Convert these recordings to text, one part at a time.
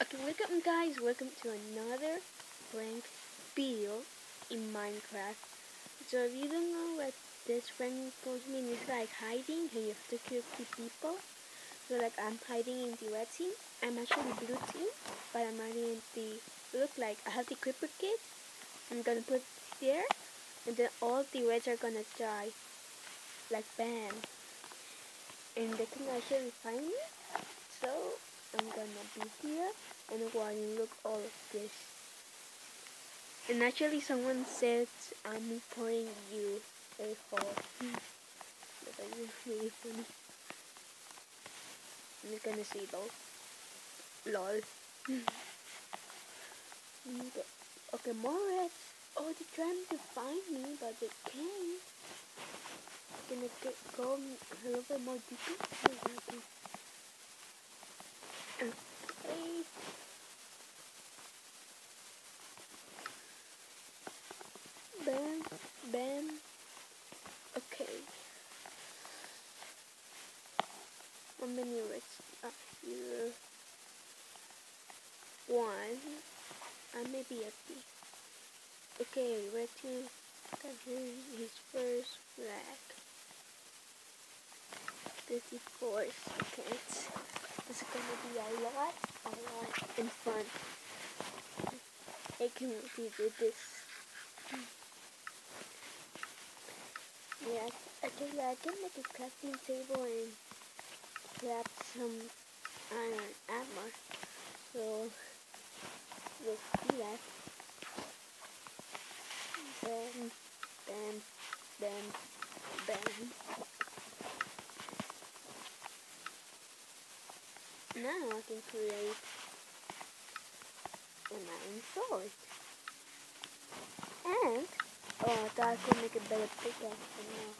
Okay, welcome guys, welcome to another prank video in Minecraft. So if you don't know what this prank supposed to mean, it's like hiding and you have to kill 2 people. So like I'm hiding in the red team. I'm actually blue team, but I'm hiding in the, look like I have the creeper kit. I'm gonna put there and then all the reds are gonna die. Like bam. And they can actually find me. So I'm gonna be here and while you look all of this. And actually someone said I'm reporting you a hole. That is really funny. I'm just gonna say though. Lol. Okay, more reds. Oh, they're trying to find me, but they can't. Gonna go a little bit more deeper. Okay. Bam, bam. Okay. How many reds are here? 1. I may be empty. Okay, red team got his first flag. 54 seconds. This is gonna be a lot and fun. I can really do this. Yeah, I can make a crafting table and craft some iron armor. So let's do that. Bam, bam, bam, bam. Now I can create an iron sword. And oh, I thought I could make a better pickaxe, but no.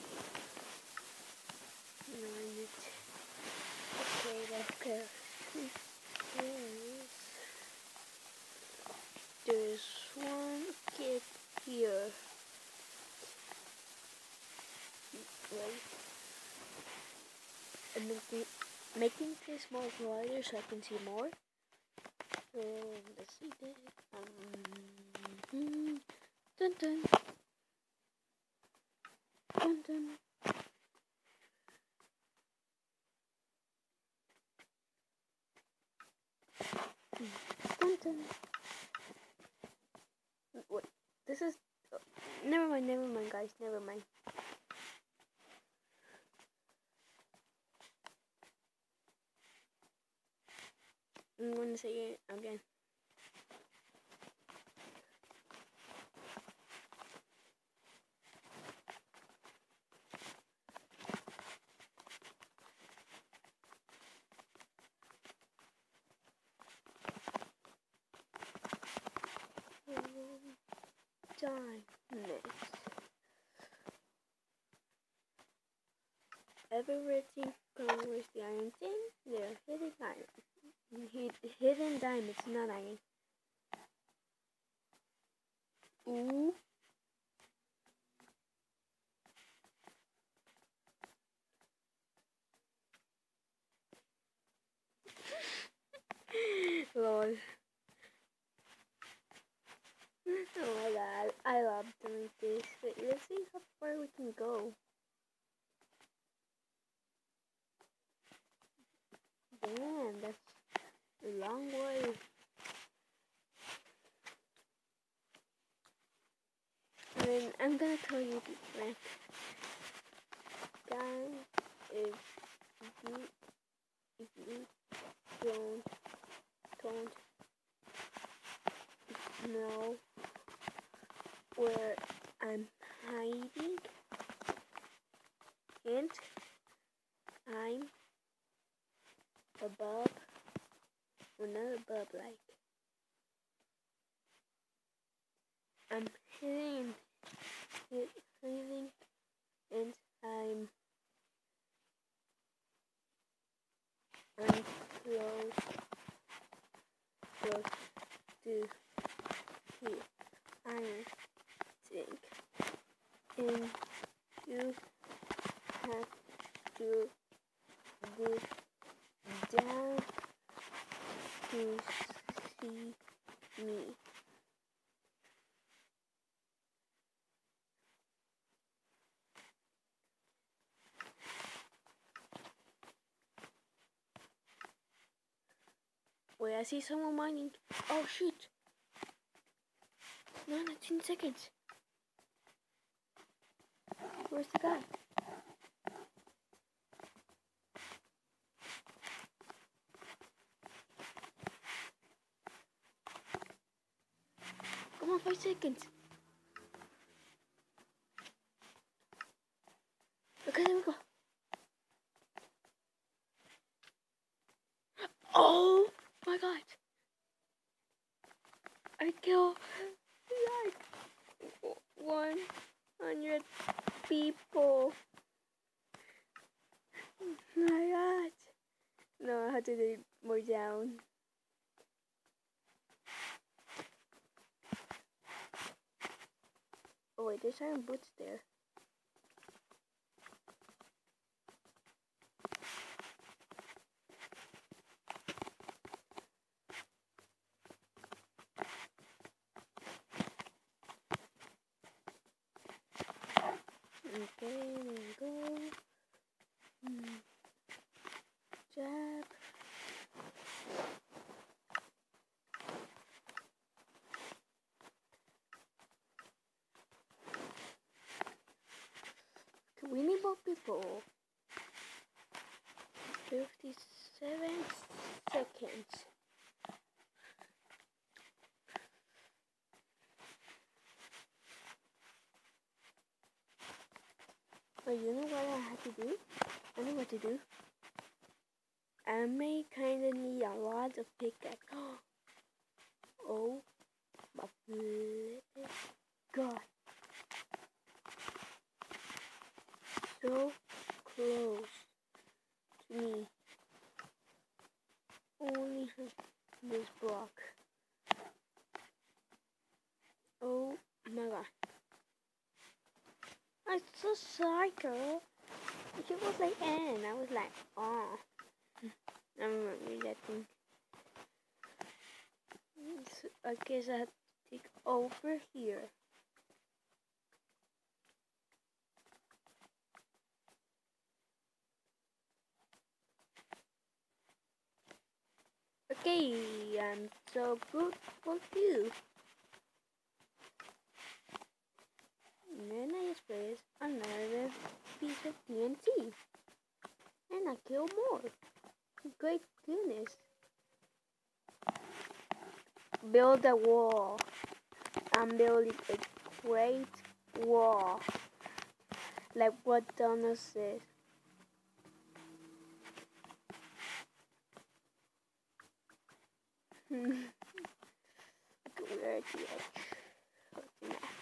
No, I need. Okay, let's go. There's one kid here. Wait. I'm making this more brighter so I can see more. So let's see this. Dun dun. Dun dun. Dun dun. Wait, this is. Never mind, guys. Never mind. I'm going to say it again. Next. Everything comes with the iron thing. They're hidden iron. Hidden diamonds, not iron. Ooh. Lol. Oh my god, I love doing this. Wait, let's see how far we can go. Damn, that's a long way. I mean, I'm gonna tell you the prank. Guys, if you don't know where I'm hiding, and I'm above, or not above, like I'm hiding, and I'm close to the iron thing, and you have to dig down to Wait, I see someone mining. Oh, shoot. No, 19 seconds. Where's the guy? Come on, 5 seconds. Okay, there we go. Oh my god. I killed like 100 people. My god. No, I had to do more down. Oh wait, there's iron boots there. Okay, there we go. Jab. We need more people. 57 seconds. Oh, you know what I have to do? I know what to do. I may kinda need a lot of pickaxe. Oh my god. So close to me. Only this block. Oh my god. I'm so psycho. She was like N. I was like, oh. I'm not reacting. So I guess I have to take over here. Okay, I'm so good for you. And then I just placed another piece of TNT. And I kill more. Great goodness. Build a wall. I'm building a great wall. Like what Donald said. We're at the edge of the map.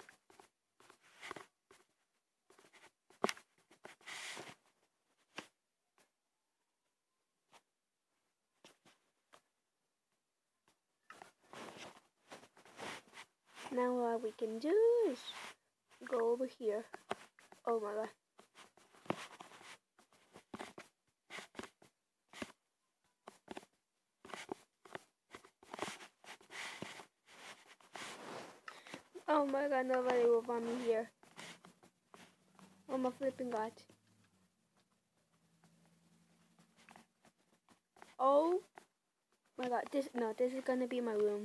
Now what we can do is go over here. Oh my god. Oh my god, nobody will find me here. Oh my flipping god. Oh my god, this is gonna be my room.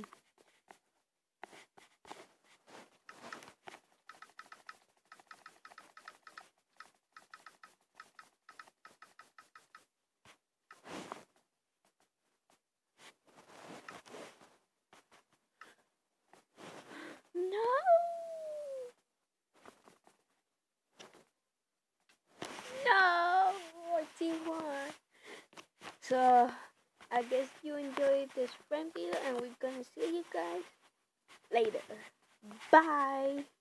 No! No! I T1. So, I guess you enjoyed this prank video and we're gonna see you guys later. Bye!